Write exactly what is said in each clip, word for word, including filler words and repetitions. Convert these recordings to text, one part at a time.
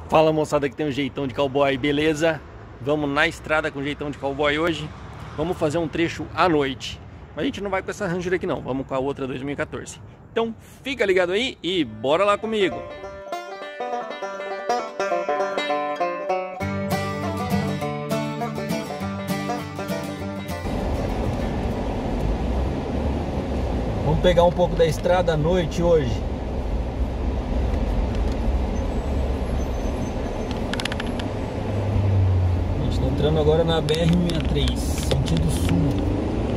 Fala, moçada, que tem um jeitão de cowboy, beleza? Vamos na estrada com jeitão de cowboy hoje. Vamos fazer um trecho à noite. Mas a gente não vai com essa Ranger aqui não, vamos com a outra dois mil e quatorze. Então fica ligado aí e bora lá comigo. Vamos pegar um pouco da estrada à noite hoje. A gente está entrando agora na B R sessenta e três, sentido sul.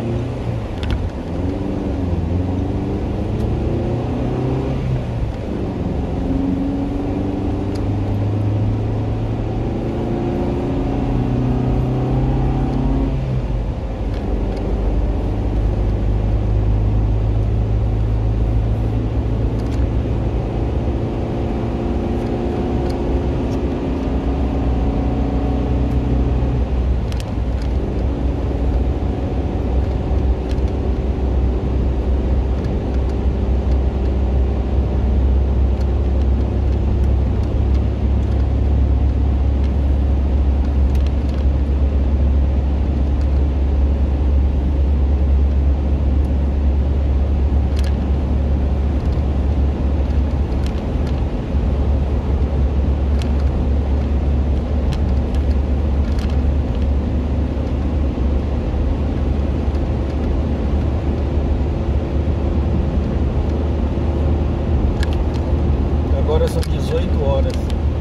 Agora são dezoito horas.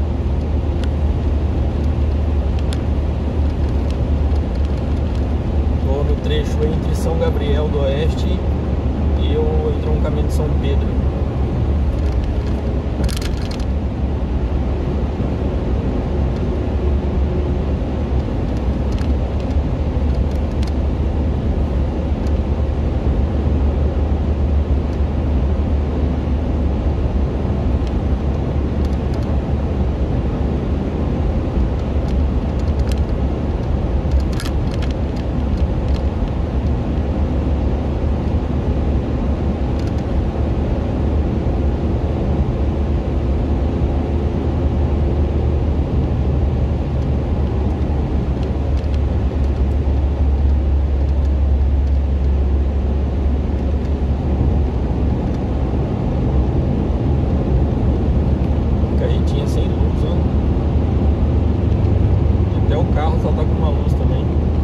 Estou no trecho entre São Gabriel do Oeste e o entroncamento de São Pedro. Só tá com uma luz também.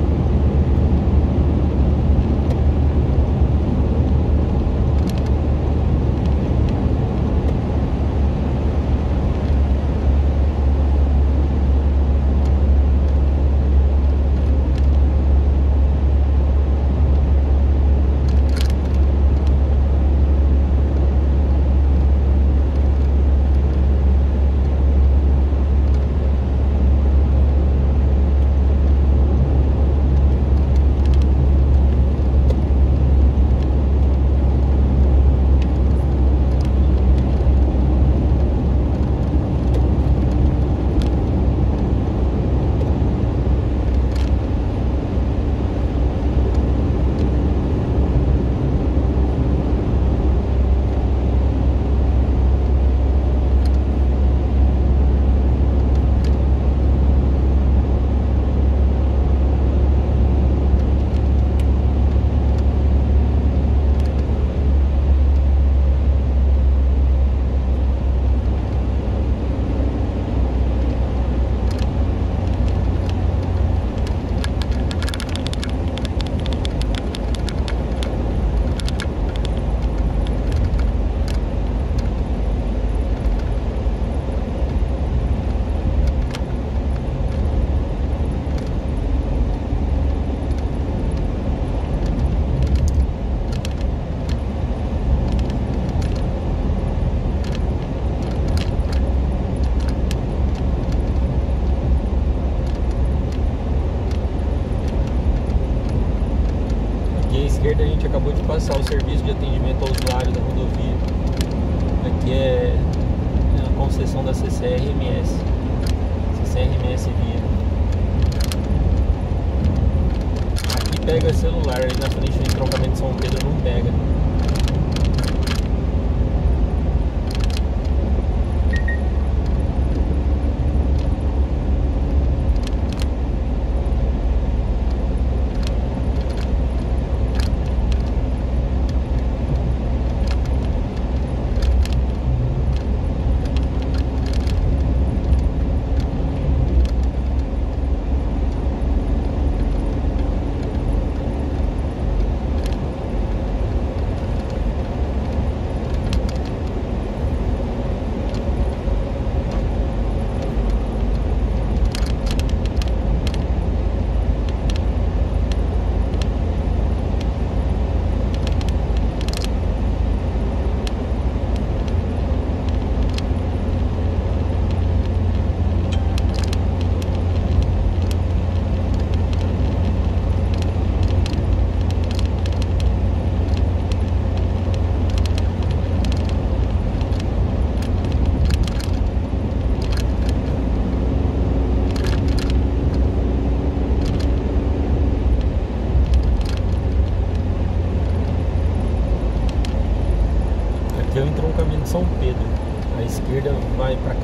A gente acabou de passar o serviço de atendimento ao usuário da rodovia. Aqui é a concessão da C C R M S, C C R M S Via. Aqui pega celular, aí na frente do entroncamento de São Pedro não pega.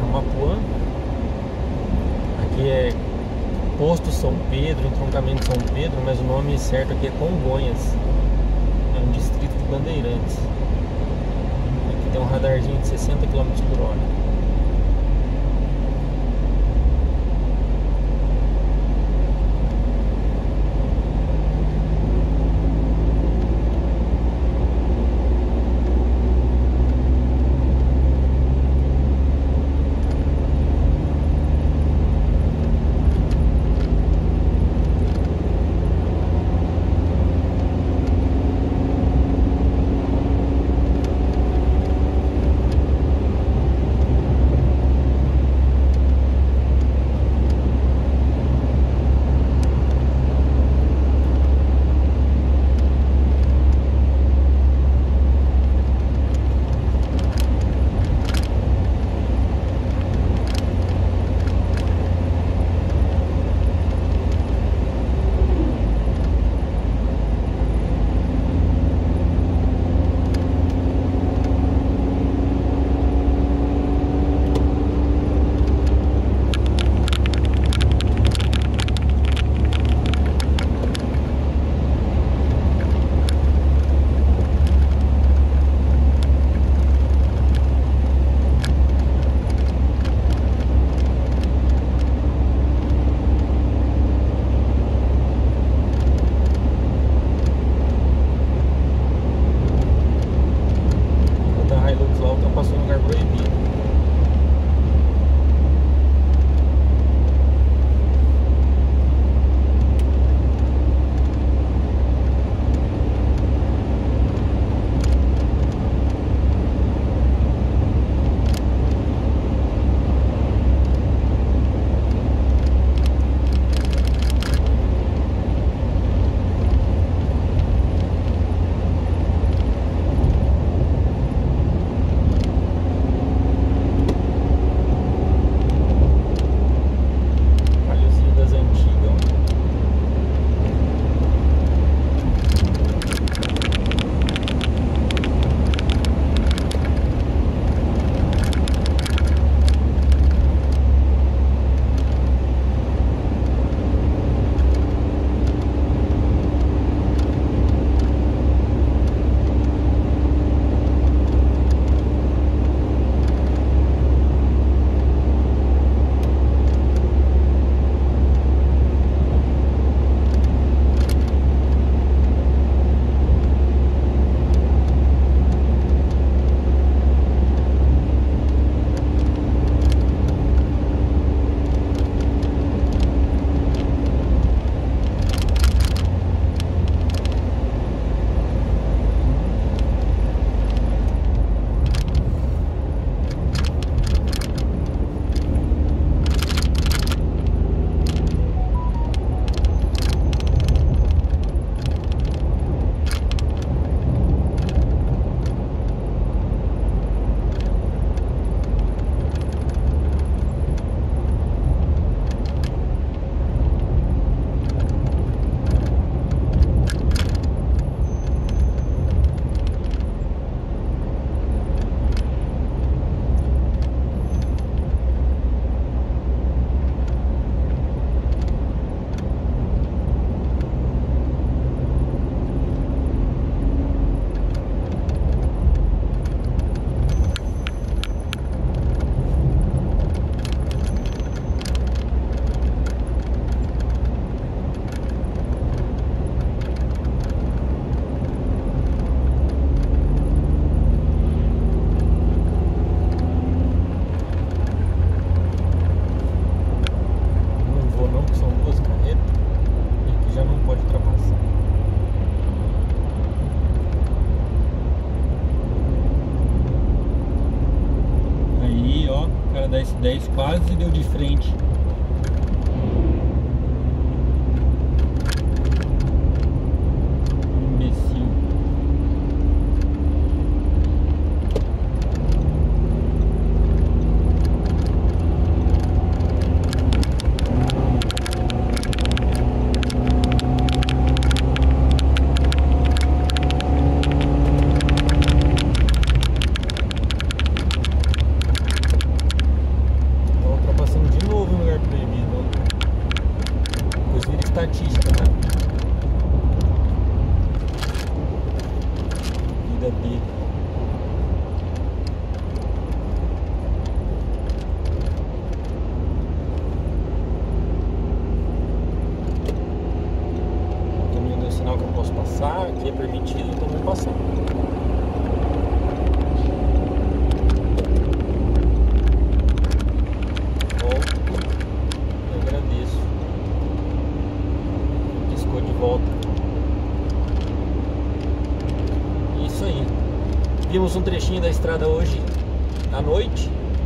Camapuã. Aqui é Posto São Pedro, entroncamento São Pedro, mas o nome certo aqui é Congonhas. É um distrito de Bandeirantes. Aqui tem um radarzinho de sessenta quilômetros por hora. dez quase deu de frente. Imbecil. Fizemos um trechinho da estrada hoje à noite.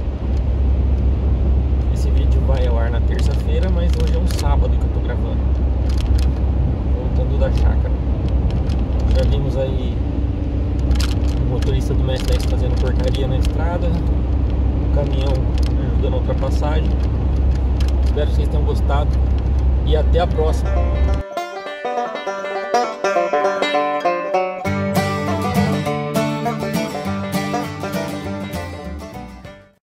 Esse vídeo vai ao ar na terça-feira, mas hoje é um sábado que eu tô gravando. Voltando da chácara. Já vimos aí o motorista do Mestre dez fazendo porcaria na estrada, o caminhão ajudando a ultrapassagem. Espero que vocês tenham gostado e até a próxima.